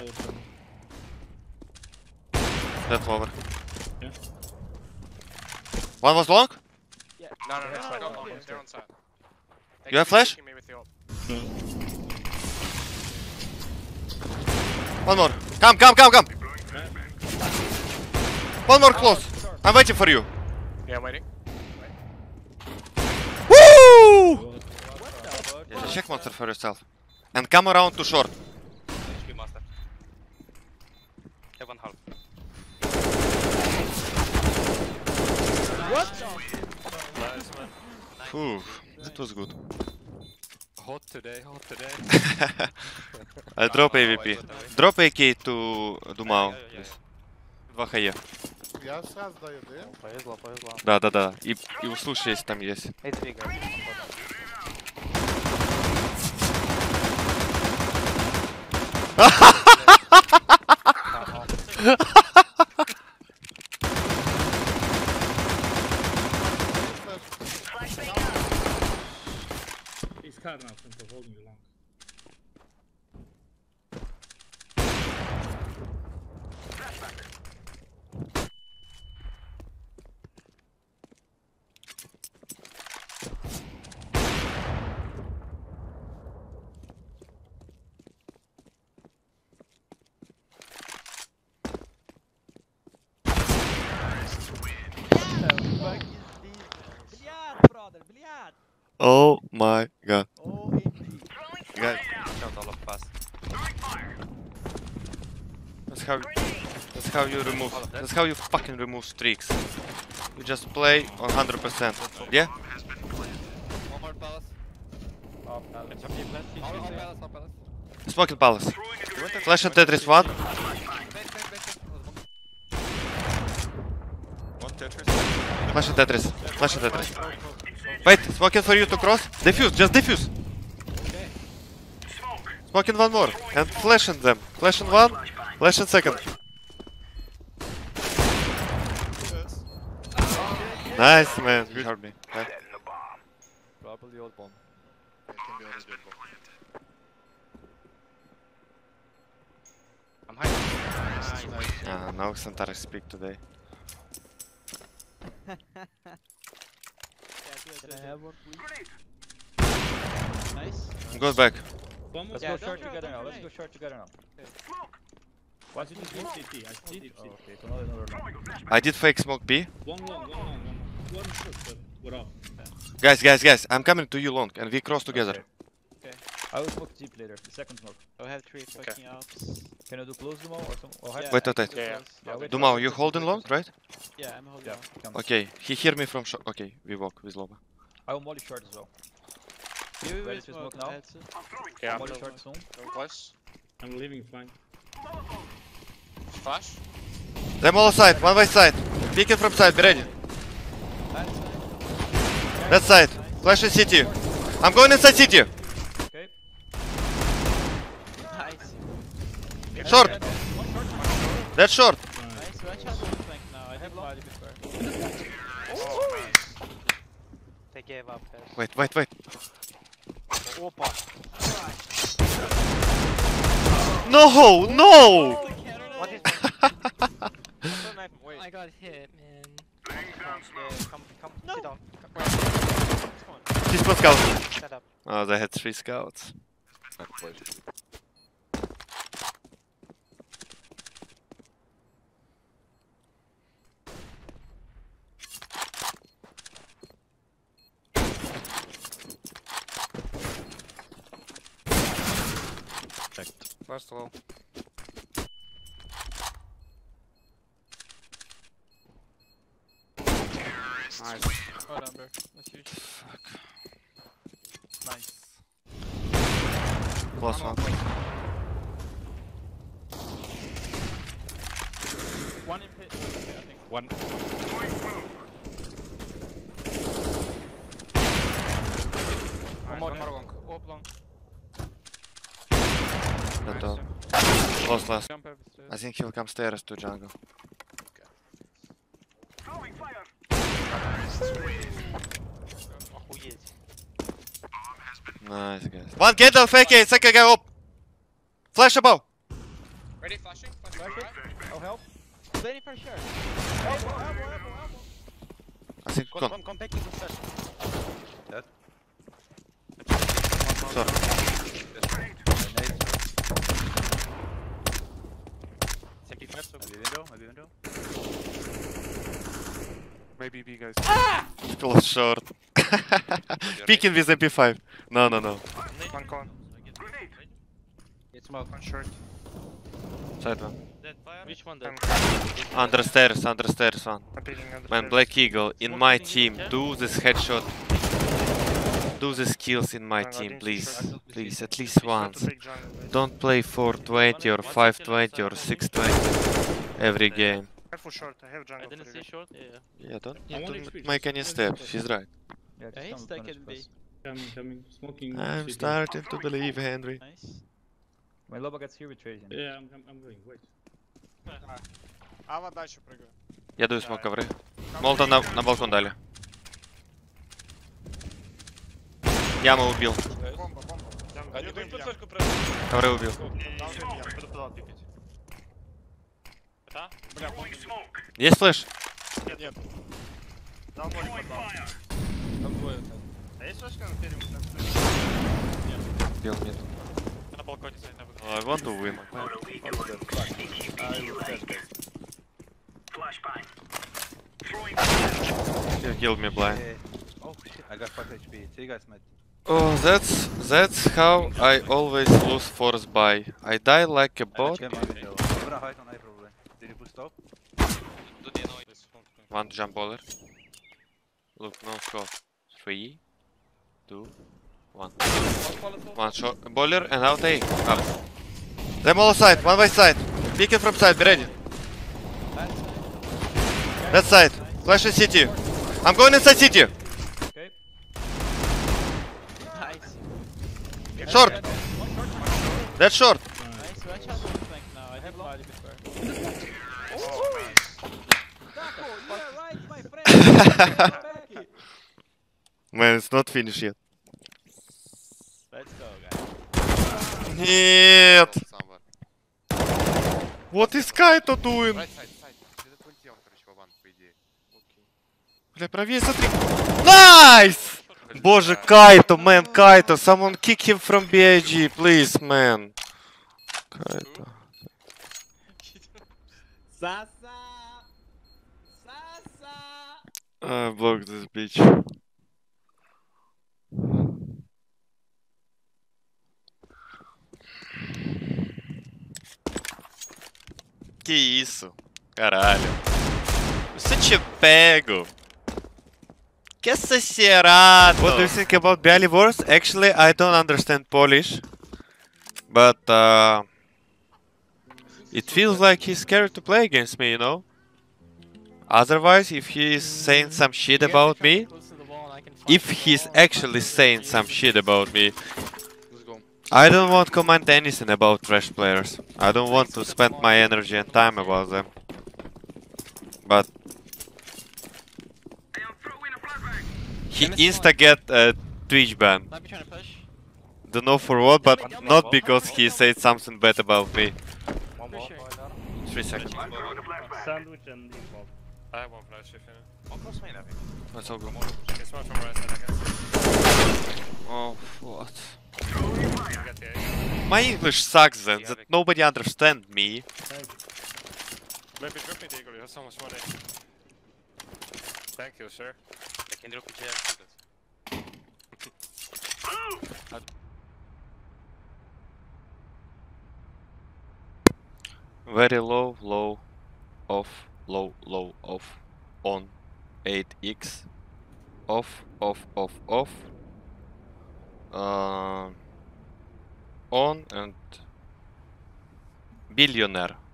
That's over. Yeah. One was long? Yeah. No, they're on side. You have flash? Me with the op. One more. Come. One more close. I'm waiting for you. Yeah, I'm waiting. Woo! Yeah, check monster for yourself. And come around to short. HP master. Have 1 half. What? Nice, man. Phew, that was good. Hot today. I drop AVP. Drop AK to Думал. Два хае. Я сразу даю, да? Повезло. Да. И услышь, если там есть. It's bigger. He's card now, s1mple, holding you long. Oh my god. Guys, Shot all of us. that's how you remove. That's how you fucking remove streaks. You just play on 100%. Yeah? One more palace. Palace. Smoking palace. Flash and Tetris 1. One Tetris. Flash and Tetris. Wait, smoking for you to cross. Defuse, just defuse. Smoking one more. And flashing them. Flashing one, flashing second. Nice, man. You heard me. Right? Probably old bomb. I'm hiding. No Xantares speak today. Can I have one, please? Nice. Go back. One more. Let's go short together now. Why did you do CT? I see deep CT. Okay, so another long. I did fake smoke B. One long. One short, but we're up. Guys, I'm coming to you long and we cross together. Okay. I will smoke deep later. The second smoke. I have 3 fucking ops. Can I do close Dumo or some? Or hide? Yeah, Wait. Yeah, wait. Dumao, you holding long, right? Yeah, I'm holding Yeah. on. Come. Okay, he hear me from short. Okay, we walk with Loba. I will molly short as well. You Ready will to smoke smoke now? heads. Yeah, I'm Molly going short soon. close. I'm leaving flank. Flash. Them all side, one way side. Peeking from side, be ready. That side. Flash in CT. I'm going inside CT. Okay. Nice. Short. That's short. Nice. Watch out on flank now. I have body before. They gave up. Wait. Opa. No! What is I got hit, man. Come, no. Sit down. Come on. He's pro scout. Shut up. Oh, they had 3 scouts. First of all. Nice. Oh, number. That's huge. Fuck. Nice. Close one. One in pit. I think. One. One more long. Op long. That's all. Close last. Jump over stairs. I think he'll come stairs to jungle. Охуеть. Nice, guys. One candle, fake it, second guy up. Flash above. Ready, flashing? Oh, help. Waiting for sure. I think con. Come back into session. Sorry. window. Maybe B guys. Close short. Peeking with MP5. No. One con. It's smoke. One short. Side one. Which one then? Under stairs one. I'm peeking under Man, stairs. Black Eagle, in my team, do this headshot. Do the kills in my No, team, didn't please. see short. Please, at least Short to once. take jungle, guys. Don't play 420 or 520 or 620 every game. Careful short, I have jungle. I didn't for see you. short. Yeah. Yeah, don't I want need to XP, make just any let me steps. push. He's right. Yeah, Yeah, he's stuck in B. Coming. Smoking. I'm city. starting to believe, Henry. Nice. When Loba gets here, we trade him. Yeah, I'm going. Wait. Ава дальше прыгаю. Я даю смог ковры. Молотов на балкон дали. Яма убил. Бомба. Один Один тут ям. только прыгнул. Ковры убил. Буду туда пикать. Это? Бля, бомба. Есть флеш? Нет. Дал молик поддал. Там двое. А есть флешка на перед? Бил нет. На балконе стоит на выходе. I want to win. You killed me blind. Oh shit, I got 5 HP. See you guys, mate. Oh, that's how I always lose force buy. I die like a bot. Came on window. I'm gonna hide on A probably. Did you push top? One jump baller. Look, no scope. 3, 2, 1. One shot baller and out A. Up. Them all side, one by side. Peeking from side, be ready. That side. Flash in CT. I'm going inside CT. Okay. Nice. Short. That's short. Nice. One shot on flank now. I have body before. You're right, my friend. Man, it's not finished yet. Let's go, guys. Нет. What is Kaito doing? Бля, правее смотри. Nice! Боже, Kaito, man, Kaito. Someone kick him from BIG, please, man. Kaito. Block this bitch. Que isso? Caralho. Se te pego. Que exagerado. What do you think about Bialy Wars? Actually, I don't understand Polish. But it feels like he's scared to play against me, you know? Otherwise, if he is saying some shit about me, if he's actually saying some shit about me, I don't want to comment anything about trash players. I don't want to spend my energy and time about them. But he insta get a Twitch ban. Might be trying to push. Don't know for what, but not because he said something bad about me. One more. 3 seconds. Sandwich and default. I have one flash if you One close main, I think. That's all good. It's one from right side, I guess. Oh, what? Get the A. My English sucks then, that nobody understands me. Maybe drop me the eagle, you have so much money. Thank you, sir. I can drop you here. Very low, low, off, low, low, off, on, 8x, off, off, off, off, on and billionaire.